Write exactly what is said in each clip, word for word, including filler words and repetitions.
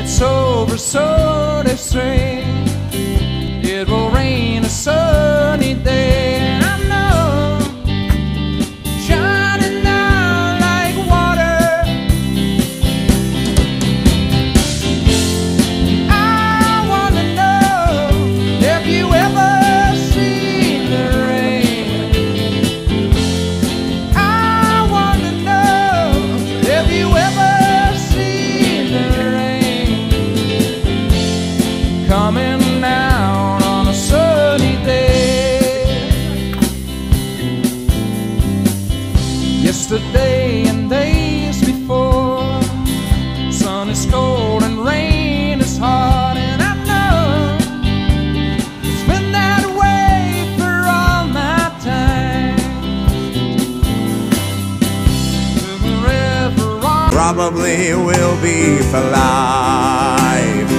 it's over, so they say. It will rain a sunny day, and I know, shining down like water. I wanna know if you ever see the rain. I wanna know if you ever see the rain coming down on a sunny day. Yesterday and days before, sun is cold and rain is hard, and I know it's been that way for all my time. Forever on. Probably will be for life.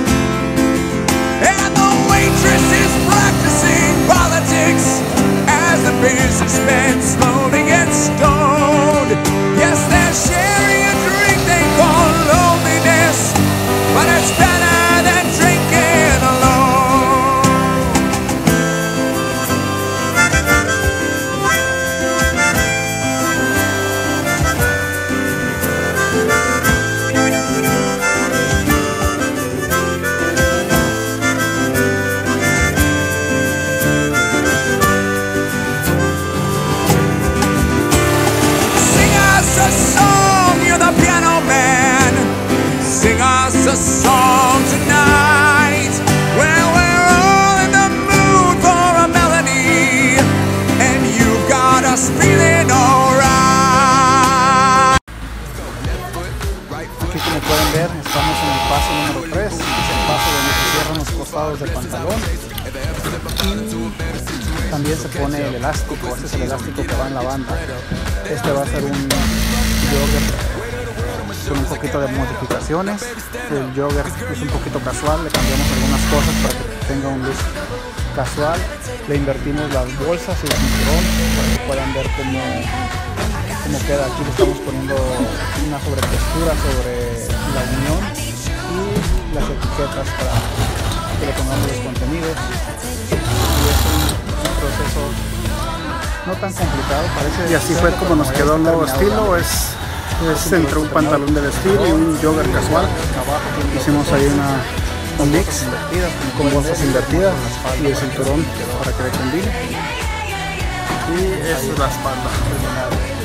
And the waitress is practicing politics as the businessman slowly gets stoned. Yes, they're sharing a drink they call loneliness, but it's better than drinking alone. Sing us a song, you're the piano man. Sing us a song tonight. Well, we're all in the mood for a melody, and you've got us feeling alright. Aquí, como pueden ver, estamos en el paso número tres, es el paso donde se cierran los costados del pantalón y también se pone el elástico. Este es el elástico que va en la banda. Este va a ser un jogger con un poquito de modificaciones. El jogger es un poquito casual, le cambiamos algunas cosas para que tenga un look casual. Le invertimos las bolsas y el cinturón para que puedan ver cómo, cómo queda. Aquí le estamos poniendo una sobretextura sobre la unión y las etiquetas para que le pongamos los contenidos. Y es un, un proceso no tan complicado, parece. Y así fue como nos quedó el nuevo estilo. Es, es entre un pantalón de vestir y un jogger casual. Hicimos ahí una, un mix con bolsas invertidas y el cinturón para que le combine. Y esa es la espalda.